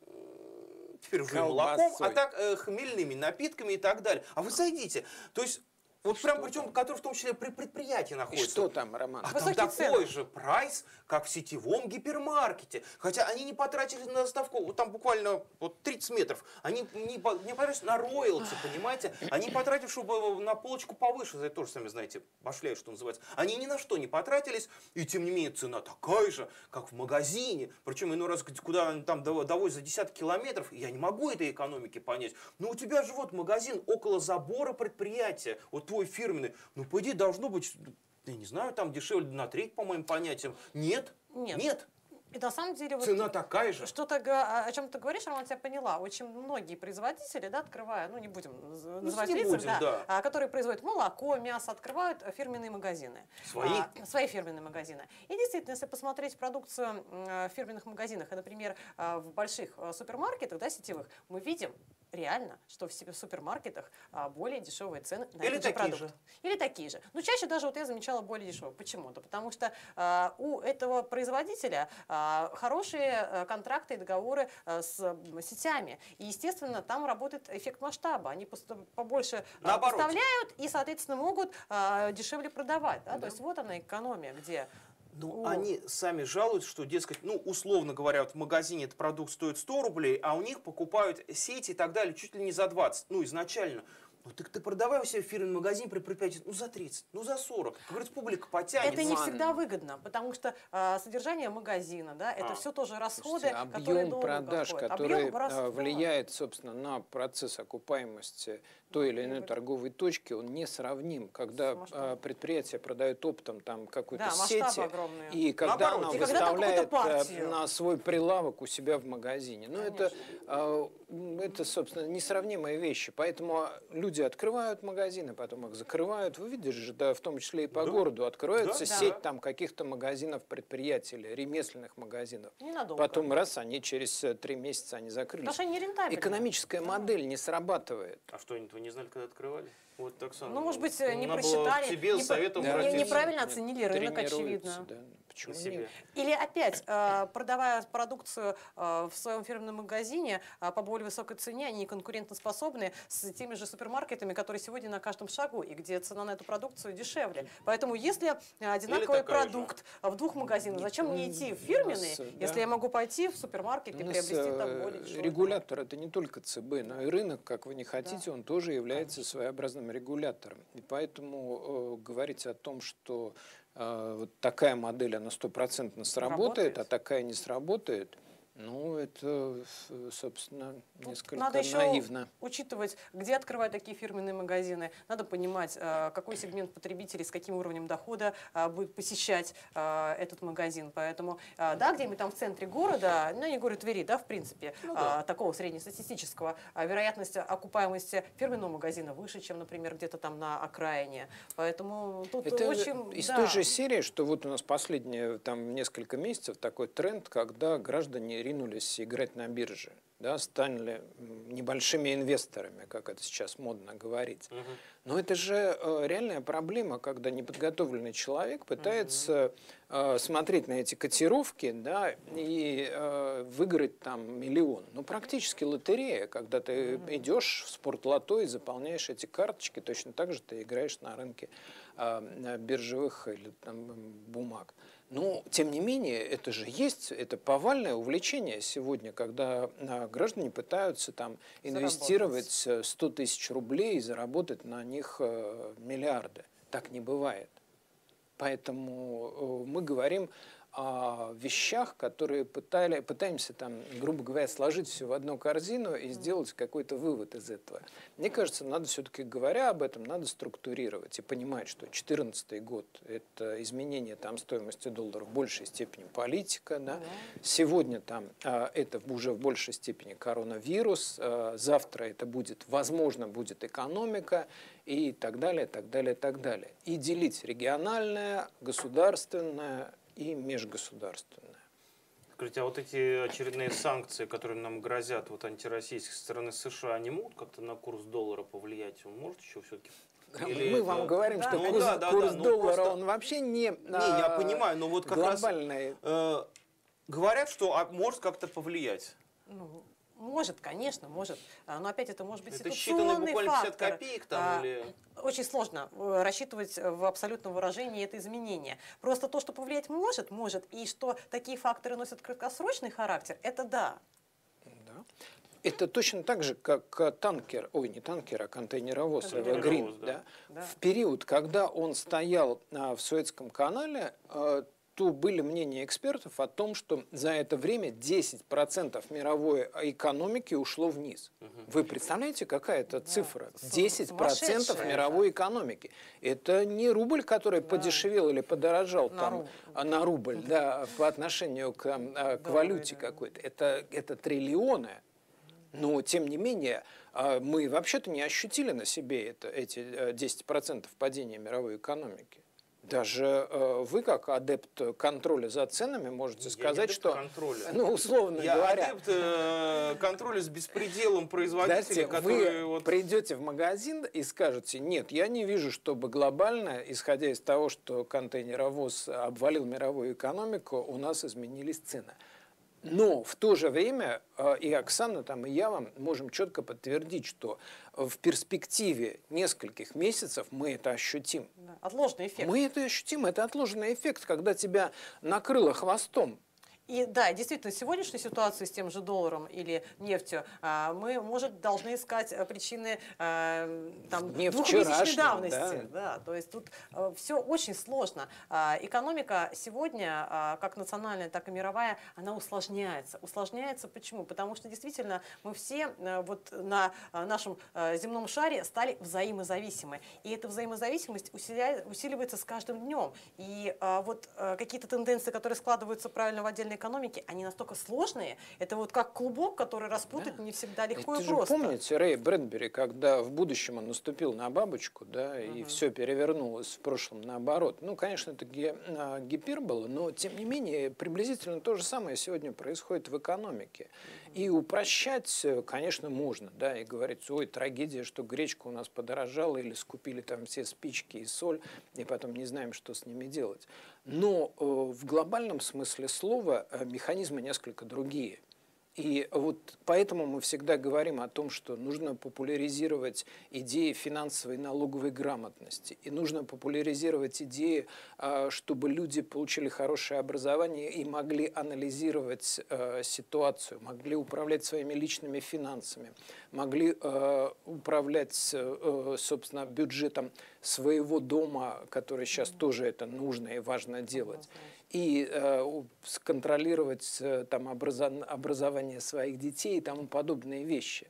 A: теперь уже и молоком, а так э, хмельными напитками и так далее. А вы зайдите. То есть, вот прям причем, который в том числе при предприятии
C: И
A: находится.
C: что там, Роман?
A: А там
B: Высокие
A: такой
B: цены.
A: же прайс, как в сетевом гипермаркете. Хотя они не потратили на доставку, вот там буквально вот тридцать метров. Они не, по- не потратили на роялти, понимаете? Они потратили, чтобы на полочку повыше, это тоже, сами знаете, башляют, что называется. Они ни на что не потратились, и тем не менее цена такая же, как в магазине. Причем иной раз, куда они там дов- довозят за десятки километров, я не могу этой экономики понять. Но у тебя же вот магазин около забора предприятия, вот твой фирменный. Ну, по идее, должно быть, я не знаю, там дешевле на треть, по моим понятиям. Нет,
B: Нет.
A: нет.
B: И на самом деле вот
A: Цена такая же.
B: что-то, га- о чем ты говоришь, Роман, я поняла. Очень многие производители, да, открывая, ну не будем наз- называть
A: не
B: лицами,
A: будем,
B: да,
A: да.
B: а, которые производят молоко, мясо, открывают э, фирменные магазины.
A: Свои?
B: А, свои фирменные магазины. И действительно, если посмотреть продукцию м, в фирменных магазинах, и, например, а, в больших а, супермаркетах, да, сетевых, мы видим реально, что в себе- супермаркетах а, более дешевые цены на
A: Или
B: этот же
A: такие
B: продукт.
A: же.
B: Или такие же. Но чаще даже вот я замечала более дешевые. Почему? Да потому что а, у этого производителя а, хорошие а, контракты и договоры а, с м, сетями. И, естественно, там работает эффект масштаба. Они пост- побольше а,
A: Наоборот.
B: поставляют и, соответственно, могут а, дешевле продавать. Да? То есть вот она экономия, где...
A: Ну,
B: у-
A: они сами жалуются, что, дескать, ну, условно говоря, вот в магазине этот продукт стоит сто рублей, а у них покупают сети и так далее чуть ли не за двадцать, ну, изначально. Ну, так ты продавай у себя в фирменный магазин при предприятии, ну, за тридцать, ну, за сорок. Как говорится, публика потянет.
B: Это не
C: Ладно.
B: всегда выгодно, потому что а, содержание магазина, да, это
A: А.
B: все тоже расходы,
C: Слушайте,
B: которые
C: объем
B: долго
C: продаж,
B: проходят.
C: который
B: Объем рас-
C: а,
B: да.
C: влияет, собственно, на процесс окупаемости той или иной
B: Прибыль.
C: торговой точки, он несравним. Когда
B: С масштабом.
C: а, предприятие продает оптом там какую-то
B: Да,
C: сеть,
B: масштабы огромные.
C: и когда
A: Наоборот,
C: она
A: и
B: когда там
C: выставляет
B: какую-то
C: а,
B: партию.
C: на свой прилавок у себя в магазине. Ну, это, а, м, это, собственно, несравнимые вещи. Поэтому люди открывают магазины, потом их закрывают. Вы видите же, да, в том числе и по
A: Да.
C: городу откроется
A: Да.
C: сеть
A: Да.
C: там каких-то магазинов предприятий или ремесленных магазинов.
B: Ненадолго.
C: Потом раз, они через э, три месяца они закрылись.
B: Потому что они нерентабельны.
C: Экономическая модель не срабатывает.
A: А что, вы не знали, когда открывали? Вот, Оксана.
B: Ну, может быть, не
A: надо было
B: просчитали,
A: к тебе
B: не
A: с
B: по-
A: советом
B: не-
A: обратиться.
B: неправильно оценили рынок,
C: Тренируются,
B: очевидно.
C: да. Почему
A: на себе.
C: нет?
B: Или опять, э, продавая продукцию э, в своем фирменном магазине э, по более высокой цене, они конкурентоспособны с теми же супермаркетами, которые сегодня на каждом шагу, и где цена на эту продукцию дешевле. Поэтому если одинаковый
A: такая
B: продукт в двух магазинах, зачем мне идти в фирменный,
C: нас,
B: если
C: да.
B: я могу пойти в супермаркет и
C: У нас,
B: приобрести там
C: э,
B: более дешевый
C: регулятор — это не только ЦБ, но и рынок, как вы не хотите, он тоже является своеобразным регулятором. И поэтому э, говорить о том, что э, вот такая модель, она стопроцентно сработает,
B: Работает.
C: а такая не сработает, ну, это, собственно, несколько
B: Надо еще
C: наивно.
B: учитывать, где открывают такие фирменные магазины. Надо понимать, э, какой сегмент потребителей с каким уровнем дохода э, будет посещать э, этот магазин. Поэтому, э, да, где-нибудь там в центре города, ну, не говорю Твери, да, в принципе,
A: Ну, да.
B: э, такого среднестатистического, э, вероятность окупаемости фирменного магазина выше, чем, например, где-то там на окраине. Поэтому тут
C: Это
B: очень...
C: из
B: да.
C: той же серии, что вот у нас последние там несколько месяцев такой тренд, когда граждане ринулись играть на бирже, да, стали небольшими инвесторами, как это сейчас модно говорить.
A: Угу.
C: Но это же э, реальная проблема, когда неподготовленный человек пытается э, смотреть на эти котировки, да, и э, выиграть там миллион. Ну, практически лотерея, когда ты идешь в спортлото и заполняешь эти карточки, точно так же ты играешь на рынке э, биржевых или там, бумаг. Но, тем не менее, это же есть, это повальное увлечение сегодня, когда а, граждане пытаются там инвестировать сто тысяч рублей и заработать на них а, миллиарды. Так не бывает. Поэтому а, мы говорим о вещах, которые пытали, пытаемся, там, грубо говоря, сложить все в одну корзину и сделать какой-то вывод из этого. Мне кажется, надо все-таки, говоря об этом, надо структурировать и понимать, что две тысячи четырнадцатый год – это изменение там, стоимости доллара в большей степени политика. Да? Да. Сегодня там, это уже в большей степени коронавирус, завтра это будет, возможно, будет экономика и так далее, так далее, так далее. И делить региональное, государственное и межгосударственное.
A: Скажите, а вот эти очередные санкции, которые нам грозят вот антироссийской стороны США, они могут как-то на курс доллара повлиять? Он может еще все-таки?
C: Или мы это... вам говорим, да. что ну, курс, да, да, курс да, доллара, просто... он вообще не,
A: не я понимаю, но вот как
C: глобальный.
A: Раз, э, говорят, что может как-то повлиять.
B: Ну, может, конечно, может. Но опять это может быть
A: это
B: ситуационный
A: буквально
B: фактор.
A: пятьдесят копеек там, а, или...
B: Очень сложно рассчитывать в абсолютном выражении это изменение. Просто то, что повлиять может, может. И что такие факторы носят краткосрочный характер, это да.
C: Да. Это точно так же, как танкер, ой, не танкер, а контейнеровоз, Эвергрин. Да. Да. В период, когда он стоял в Суэцком канале, то были мнения экспертов о том, что за это время десять процентов мировой экономики ушло вниз. Угу. Вы представляете, какая это да. цифра? десять процентов мировой экономики. Это не рубль, который да. подешевел или подорожал на там, рубль, на рубль да, по отношению к, к да, валюте да. какой-то. Это, это триллионы. Но, тем не менее, мы вообще-то не ощутили на себе это, эти десять процентов падения мировой экономики. Даже э, вы, как адепт контроля за ценами, можете я сказать, что, контроля. ну, условно
A: я
C: говоря...
A: адепт э, контроля с беспределом производителей, которые...
C: Вы
A: вот...
C: придете в магазин и скажете, нет, я не вижу, чтобы глобально, исходя из того, что контейнеровоз обвалил мировую экономику, у нас изменились цены. Но в то же время и Оксана, там, и я вам можем четко подтвердить, что в перспективе нескольких месяцев мы это ощутим.
B: Да. Отложенный эффект.
C: Мы это ощутим. Это отложенный эффект, когда тебя накрыло хвостом.
B: И да, действительно, в сегодняшней ситуации с тем же долларом или нефтью мы, может, должны искать причины там, двухмесячной давности. Да. Да, то есть тут все очень сложно. Экономика сегодня, как национальная, так и мировая, она усложняется. Усложняется почему? Потому что действительно мы все вот на нашем земном шаре стали взаимозависимы. И эта взаимозависимость усиливается с каждым днем. И вот какие-то тенденции, которые складываются правильно в отдельной экономики, они настолько сложные, это вот как клубок, который распутать да. не всегда легко
C: и
B: и просто.
C: Же помните Рэй Брэдбери, когда в будущем он наступил на бабочку, да, uh-huh. и все перевернулось в прошлом наоборот. Ну, конечно, это гипербола, но тем не менее приблизительно то же самое сегодня происходит в экономике. Uh-huh. И упрощать, конечно, можно, да, и говорить, ой, трагедия, что гречка у нас подорожала, или скупили там все спички и соль, и потом не знаем, что с ними делать. Но э, в глобальном смысле слова э, механизмы несколько другие. И вот поэтому мы всегда говорим о том, что нужно популяризировать идеи финансовой и налоговой грамотности. И нужно популяризировать идеи, чтобы люди получили хорошее образование и могли анализировать ситуацию, могли управлять своими личными финансами, могли управлять, собственно, бюджетом своего дома, который сейчас тоже это нужно и важно делать. И э, сконтролировать э, там, образа- образование своих детей и тому подобные вещи.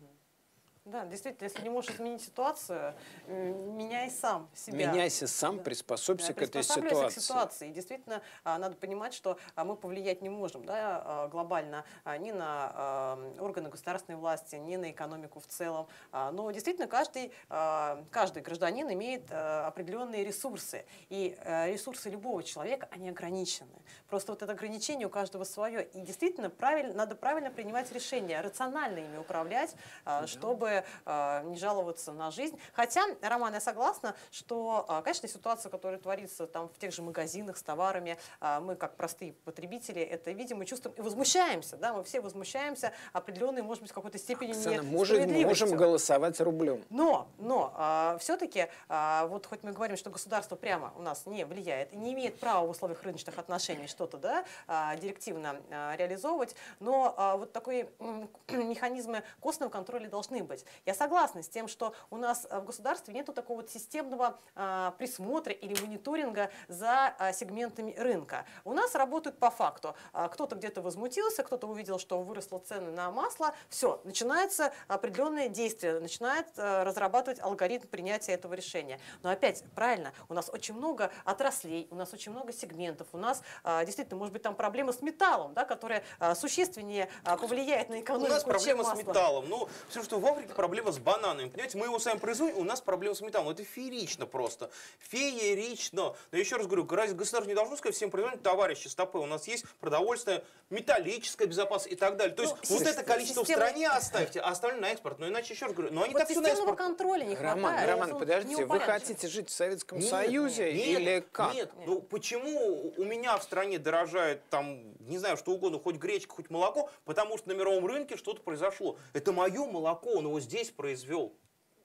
B: Да, действительно, если не можешь изменить ситуацию, меняй сам себя.
C: Меняйся сам,
B: да.
C: приспособься
B: да,
C: к этой
B: приспосабливайся
C: ситуации.
B: к ситуации. И действительно, надо понимать, что мы повлиять не можем, да, глобально ни на органы государственной власти, ни на экономику в целом. Но действительно, каждый, каждый гражданин имеет определенные ресурсы. И ресурсы любого человека, они ограничены. Просто вот это ограничение у каждого свое. И действительно, правильно, надо правильно принимать решения, рационально ими управлять, да. чтобы не жаловаться на жизнь. Хотя, Роман, я согласна, что, конечно, ситуация, которая творится там в тех же магазинах с товарами, мы, как простые потребители, это видим и чувствуем, и возмущаемся. Да? Мы все возмущаемся определенной, может быть, в какой-то степени несправедливостью.
C: Мы можем голосовать рублем.
B: Но, но все-таки, вот хоть мы говорим, что государство прямо у нас не влияет и не имеет права в условиях рыночных отношений что-то да, директивно реализовывать, но вот такие механизмы костного контроля должны быть. Я согласна с тем, что у нас в государстве нет такого вот системного а, присмотра или мониторинга за а, сегментами рынка. У нас работают по факту. А, кто-то где-то возмутился, кто-то увидел, что выросли цены на масло. Все, начинается определенное действие, начинает а, разрабатывать алгоритм принятия этого решения. Но опять, правильно, у нас очень много отраслей, у нас очень много сегментов, у нас а, действительно, может быть, там проблема с металлом, да, которая а, существеннее а, повлияет на экономику,
A: у нас проблема
B: чем масло.
A: с металлом. Ну, все, что в Африке проблема с бананами. Понимаете, мы его сами производим, у нас проблема с металлом. Это феерично просто. Феерично. Но еще раз говорю, разве государство не должно сказать всем производителям, товарищи, стопы, у нас есть продовольствие, металлическая безопасность и так далее. То есть ну, вот это количество система... в стране оставьте, а остальное на экспорт. Но иначе еще раз говорю, но они вот так все на экспорт.
B: Контроля не
C: Роман,
B: хватает.
C: Роман, подождите, вы хотите жить в Советском нет, Союзе нет, или как?
A: Нет, ну почему у меня в стране дорожает там, не знаю, что угодно, хоть гречка, хоть молоко, потому что на мировом рынке что-то произошло. Это мое молоко, он его здесь произвел.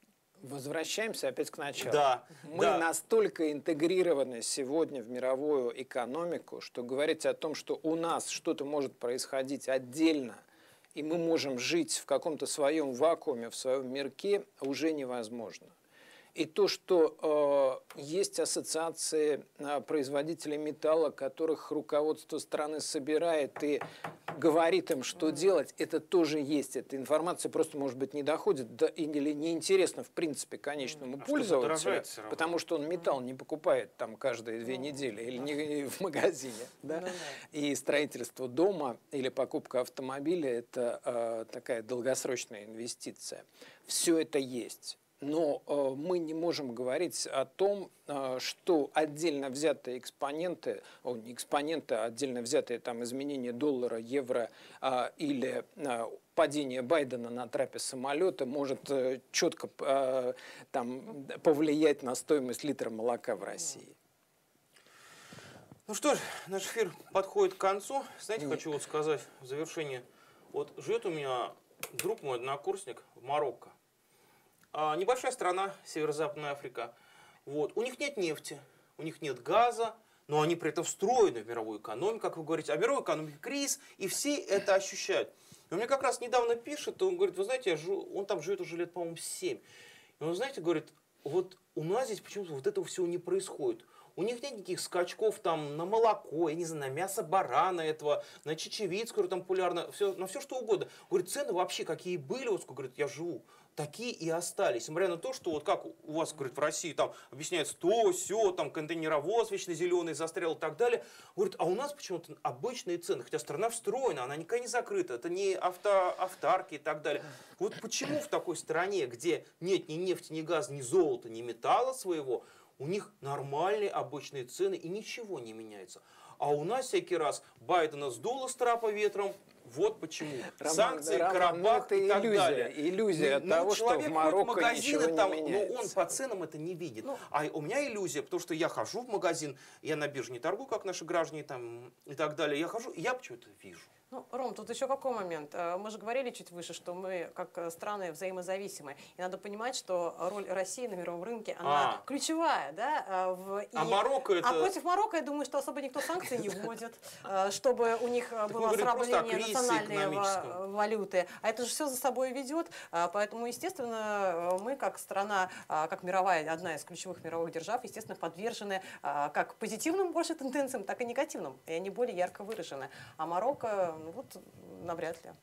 C: Возвращаемся опять к началу.
A: Да,
C: Мы
A: да.
C: настолько интегрированы сегодня в мировую экономику, что говорить о том, что у нас что-то может происходить отдельно, и мы можем жить в каком-то своем вакууме, в своем мирке, уже невозможно. И то, что э, есть ассоциации э, производителей металла, которых руководство страны собирает и говорит им, что делать, это тоже есть. Эта информация просто, может быть, не доходит да, или неинтересна, в принципе, конечному а пользователю, потому что он металл не покупает там каждые две недели или не в магазине. Да? И строительство дома или покупка автомобиля – это э, такая долгосрочная инвестиция. Все это есть. Но э, мы не можем говорить о том, э, что отдельно взятые экспоненты, о, не экспоненты, а отдельно взятые там, изменения доллара, евро э, или э, падение Байдена на трапе самолета может э, четко э, там, повлиять на стоимость литра молока в России.
A: Ну что ж, наш эфир подходит к концу. Знаете, Нет. хочу вот сказать в завершение. Вот живет у меня друг мой, однокурсник в Марокко. А, небольшая страна, Северо-Западная Африка. Вот. У них нет нефти, у них нет газа, но они при этом встроены в мировую экономику, как вы говорите. А в мировой экономике кризис, и все это ощущают. И он мне как раз недавно пишет, он говорит, вы знаете, я живу, он там живет уже лет, по-моему, семь. И он, знаете, говорит, вот у нас здесь почему-то вот этого всего не происходит. У них нет никаких скачков там на молоко, я не знаю, на мясо барана этого, на чечевицу, которая там популярна, все, на все что угодно. Говорит, цены вообще какие были, вот сколько, говорит, я живу. такие и остались. Несмотря на то, что вот как у вас, говорит, в России там объясняется то, сё, там контейнеровоз вечно зеленый застрял и так далее. Говорит, а у нас почему-то обычные цены, хотя страна встроена, она никогда не закрыта, это не авто, автарки и так далее. Вот почему в такой стране, где нет ни нефти, ни газа, ни золота, ни металла своего, у них нормальные обычные цены и ничего не меняется. А у нас всякий раз Байдена сдуло с трапа ветром. Вот почему.
C: Роман,
A: Санкции,
C: да, Роман,
A: Карабах
C: ну, это
A: и так
C: иллюзия,
A: далее.
C: иллюзия
A: Ну,
C: того, что в Марокко
A: магазины,
C: ничего
A: там,
C: не
A: ну,
C: меняется.
A: он по ценам это не видит. Ну, а у меня иллюзия, потому что я хожу в магазин, я на бирже не торгую, как наши граждане там, и так далее. Я хожу, и я почему-то вижу.
B: Ну, Ром, тут еще какой момент? Мы же говорили чуть выше, что мы как страны взаимозависимые. И надо понимать, что роль России на мировом рынке, она
A: А.
B: ключевая. Да? В... И...
A: А Марокко это...
B: А против Марокко, я думаю, что особо никто санкций не вводит, чтобы у них было сработание национальной валюты. А это же все за собой ведет. Поэтому, естественно, мы как страна, как мировая, одна из ключевых мировых держав, естественно, подвержены как позитивным больше тенденциям, так и негативным. И они более ярко выражены. А Марокко, ну вот, навряд ли.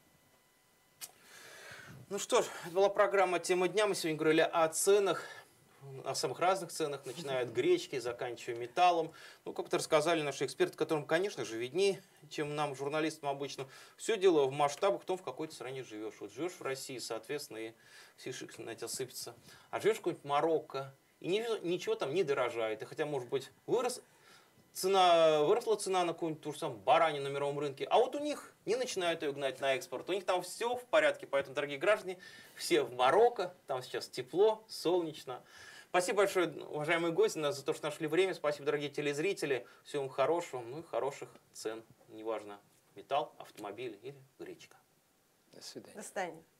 A: Ну что ж, это была программа «Тема дня». Мы сегодня говорили о ценах, о самых разных ценах, начиная от гречки, заканчивая металлом. Ну, как-то рассказали наши эксперты, которым, конечно же, виднее, чем нам, журналистам обычно. Все дело в масштабах, в том, в какой ты стране живешь. Вот живешь в России, соответственно, и все шишки на тебя сыпятся. А живешь в какой-нибудь Марокко, и ничего, ничего там не дорожает. И хотя, может быть, вырос... Цена, выросла цена на какую-нибудь ту же самую баранину на мировом рынке, а вот у них не начинают ее гнать на экспорт. У них там все в порядке, поэтому, дорогие граждане, все в Марокко, там сейчас тепло, солнечно. Спасибо большое, уважаемые гости, за то, что нашли время. Спасибо, дорогие телезрители. Всего вам хорошего, ну и хороших цен. Неважно, металл, автомобиль или гречка.
C: До свидания.
B: До свидания.